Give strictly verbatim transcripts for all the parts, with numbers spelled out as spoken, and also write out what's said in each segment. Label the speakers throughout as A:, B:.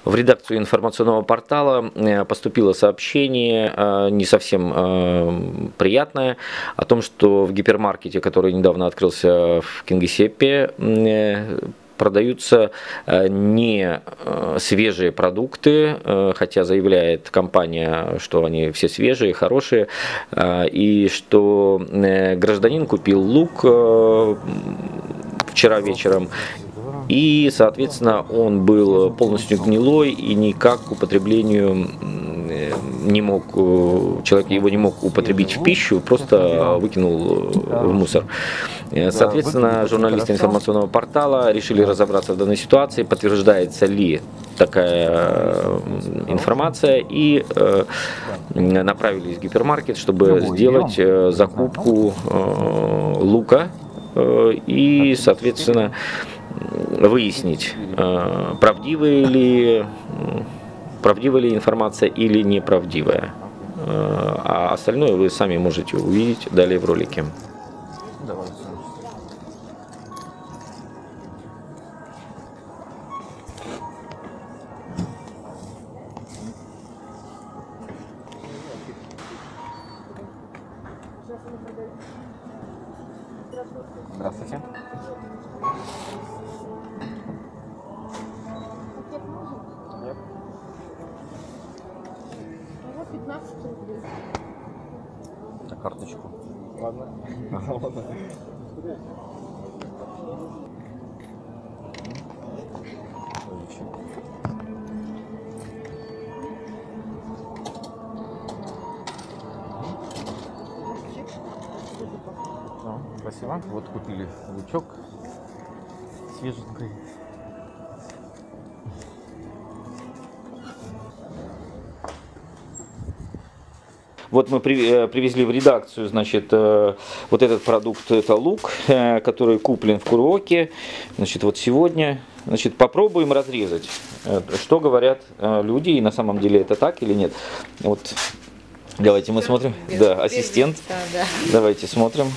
A: В редакцию информационного портала поступило сообщение, не совсем приятное, о том, что в гипермаркете, который недавно открылся в Кингисеппе, продаются не свежие продукты, хотя заявляет компания, что они все свежие, хорошие, и что гражданин купил лук вчера вечером, и, соответственно, он был полностью гнилой и никак к употреблению не мог, человек его не мог употребить в пищу, просто выкинул в мусор. Соответственно, журналисты информационного портала решили разобраться в данной ситуации, подтверждается ли такая информация, и направились в гипермаркет, чтобы сделать закупку лука и, соответственно, выяснить, правдивая ли, правдивая ли информация или неправдивая. А остальное вы сами можете увидеть далее в ролике.
B: Давайте. Здравствуйте. Нет.
C: Вот пятнадцать рублей.
B: На карточку.
D: Ладно.
B: Ладно. Ну, спасибо. Вот купили лучок свеженький.
A: Вот мы привезли в редакцию, значит, вот этот продукт, это лук, который куплен в Куруоке. Значит, вот сегодня, значит, попробуем разрезать, что говорят люди, и на самом деле это так или нет. Вот, давайте мы смотрим. Да, ассистент. Давайте смотрим.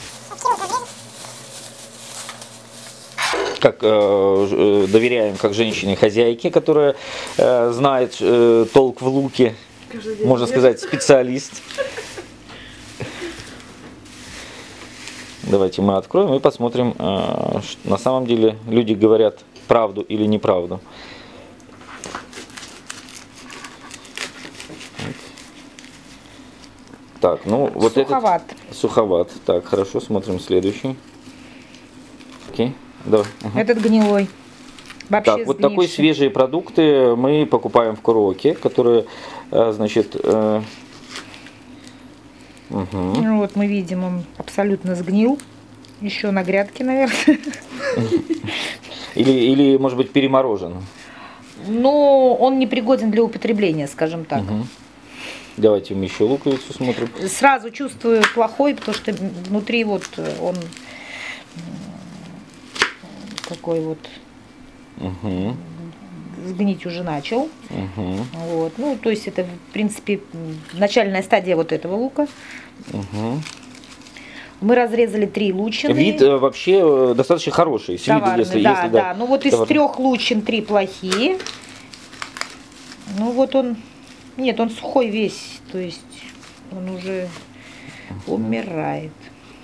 A: Как э, доверяем как женщине-хозяйке, которая э, знает э, толк в луке, можно сказать, специалист. Давайте мы откроем и посмотрим, э, на самом деле люди говорят правду или неправду. Так, ну вот
C: Суховат.
A: этот суховат. Так, хорошо, смотрим следующий. Окей. Да. Угу.
C: Этот гнилой. Вообще
A: Так, вот такие свежие продукты мы покупаем в Куруоке, которые, значит, э, угу.
C: Ну, вот мы видим, он абсолютно сгнил. Еще на грядке, наверное.
A: Или, или, может быть, переморожен.
C: Но он не пригоден для употребления, скажем так.
A: Угу. Давайте мы еще луковицу смотрим.
C: Сразу чувствую плохой, потому что внутри вот он такой вот, угу, сгнить уже начал.
A: Угу.
C: Вот. Ну, то есть это, в принципе, начальная стадия вот этого лука.
A: Угу.
C: Мы разрезали три лучины.
A: Вид э, вообще достаточно хороший. С виду, если,
C: да,
A: если,
C: да,
A: да.
C: Ну вот из
A: товар.
C: трех лучин три плохие. Ну вот он, нет, он сухой весь, то есть он уже умирает.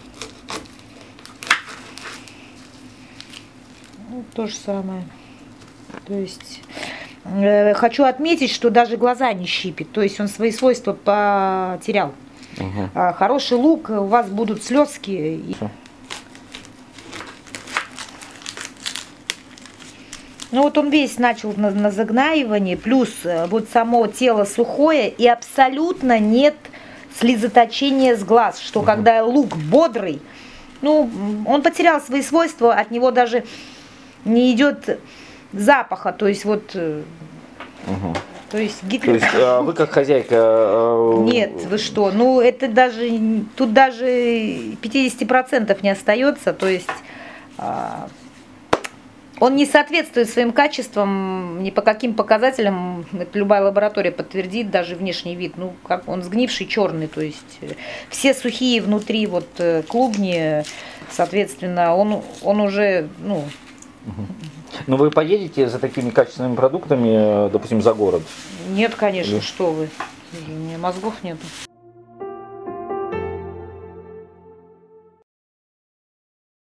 C: Ну, то же самое. То есть э, хочу отметить, что даже глаза не щипит. То есть он свои свойства потерял.
A: Угу.
C: А, хороший лук, у вас будут слезки. Ну вот он весь начал на, на загнаивание, плюс вот само тело сухое и абсолютно нет слезоточения с глаз, что угу. когда лук бодрый, ну он потерял свои свойства, от него даже не идет запаха, то есть вот,
A: угу.
C: то есть, гик...
A: то есть а вы как хозяйка? А...
C: Нет, вы что, ну это даже, тут даже пятьдесят процентов не остается, то есть а, он не соответствует своим качествам ни по каким показателям, это любая лаборатория подтвердит, даже внешний вид, ну как он сгнивший черный, то есть все сухие внутри вот клубни, соответственно, он, он уже, ну...
A: Но вы поедете за такими качественными продуктами, допустим, за город?
C: Нет, конечно,
A: Или-
C: что вы. У меня мозгов нету.